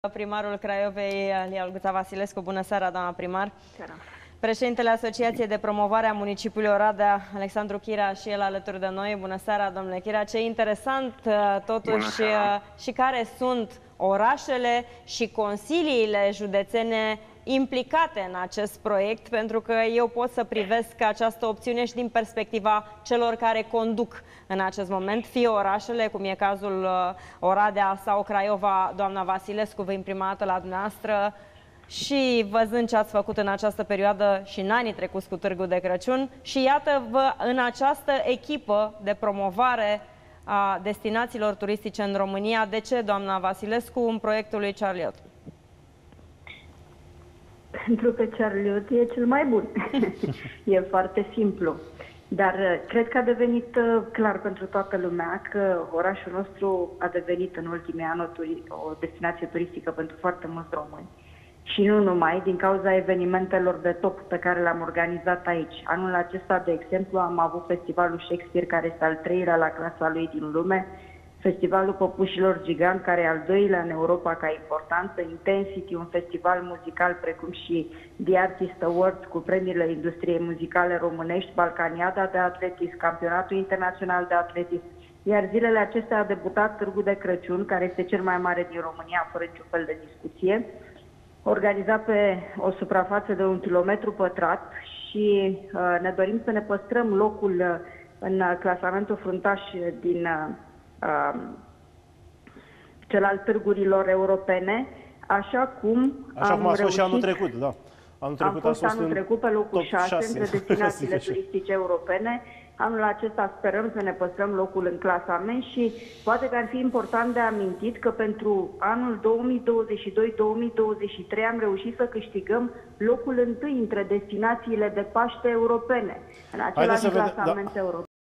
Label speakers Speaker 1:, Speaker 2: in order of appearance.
Speaker 1: Primarul Craiovei, Olguța Vasilescu. Bună seara, doamna primar.
Speaker 2: Seara.
Speaker 1: Președintele Asociației de Promovare a Municipiului Oradea, Alexandru Chira, și el alături de noi. Bună seara, domnule Chira. Ce interesant, totuși, și care sunt orașele și consiliile județene implicate în acest proiect, pentru că eu pot să privesc această opțiune și din perspectiva celor care conduc în acest moment, fie orașele, cum e cazul Oradea sau Craiova. Doamna Vasilescu, vă prima dată la dumneavoastră și văzând ce ați făcut în această perioadă și în anii trecuți cu Târgul de Crăciun, și iată-vă în această echipă de promovare a destinațiilor turistice în România. De ce, doamna Vasilescu, în proiectul lui Charliot?
Speaker 2: Pentru că Charliot e cel mai bun. E foarte simplu. Dar cred că a devenit clar pentru toată lumea că orașul nostru a devenit în ultimii ani o destinație turistică pentru foarte mulți români. Și nu numai, din cauza evenimentelor de top pe care le-am organizat aici. Anul acesta, de exemplu, am avut festivalul Shakespeare, care este al 3-lea la clasa lui din lume, Festivalul Păpușilor Gigant, care e al 2-lea în Europa ca importanță, Intensity, un festival muzical, precum și The Artist Awards cu premiile industriei muzicale românești, Balcaniada de atletism, Campionatul Internațional de Atletism. Iar zilele acestea a debutat Târgul de Crăciun, care este cel mai mare din România, fără niciun fel de discuție, organizat pe o suprafață de 1 kilometru pătrat, și ne dorim să ne păstrăm locul în clasamentul fruntaș din cel al târgurilor europene, așa cum
Speaker 3: am fost și anul trecut, da.
Speaker 2: Anul trecut pe locul 6 între destinațiile turistice europene. Anul acesta sperăm să ne păstrăm locul în clasament și poate că ar fi important de amintit că pentru anul 2022-2023 am reușit să câștigăm locul întâi între destinațiile de Paște europene, în același clasament european.